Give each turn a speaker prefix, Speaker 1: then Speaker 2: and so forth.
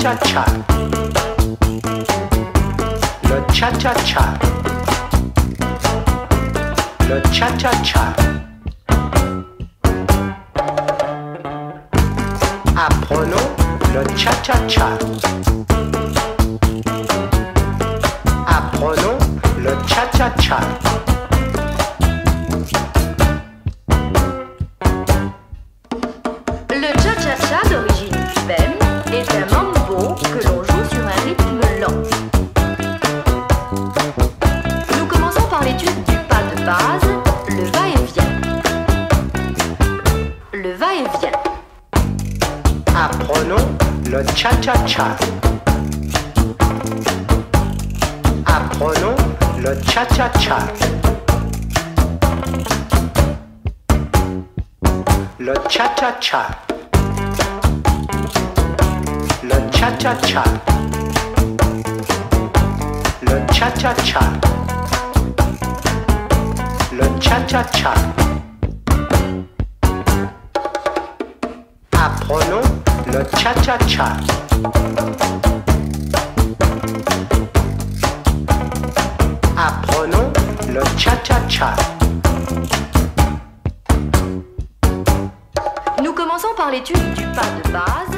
Speaker 1: cha-cha-cha. Le cha-cha-cha. Le cha-cha-cha. Apprenons le cha-cha-cha. Apprenons le cha-cha-cha.
Speaker 2: Le cha-cha-cha d'origine cubaine est un mambo que l'on joue sur un rythme lent. Nous commençons par l'étude du pas de base, le va-et-vient. Le va-et-vient.
Speaker 1: Apprenons le cha-cha-cha. Apprenons le cha-cha-cha. Le cha-cha-cha. Le cha-cha-cha. Le cha-cha-cha. Le cha-cha-cha. Apprenons le cha-cha-cha. Apprenons le cha-cha-cha.
Speaker 2: Nous commençons par l'étude du pas de base,